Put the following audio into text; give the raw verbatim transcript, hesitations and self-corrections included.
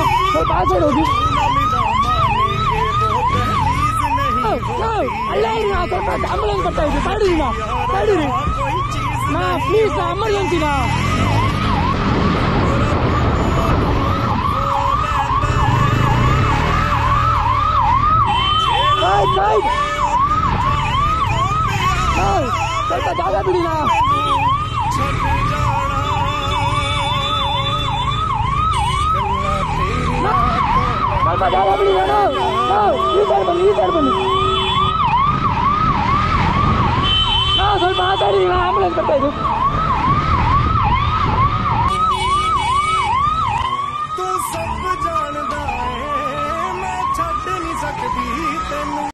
ಸ್ವಲ್ಪ ಆ ಸೈಡ್ ಹೋಗಿ. ಅಲ್ಲ ಸ್ವಲ್ಪ ಆಂಬುಲೆನ್ಸ್ ಬರ್ತಾ ಇದ್ವಿ, ತಡೀರಿ ನಾ ತಡೀರಿ ನಾ ಪ್ಲೀಸ್ ನಾ ಎಮರ್ಜೆನ್ಸಿನಾ. ಸ್ವಲ್ಪ ಜಾಗ ಬಿಡಿ ನಾ. ಸ್ವಲ್ಪ ಜಾಗ ಬಿಡಿ ನಾನು ಈ ಸೈಡ್ ಬನ್ನಿ ಈ ಸೈಡ್ ಬನ್ನಿ ನಾ ಸ್ವಲ್ಪ ಮಾತಾಡಿ ಆಂಬುಲೆನ್ಸ್ ಬರ್ತಾ ಇದ್ದು. तू सब जानदा है मैं छड्ड नहीं सकदी तेनू।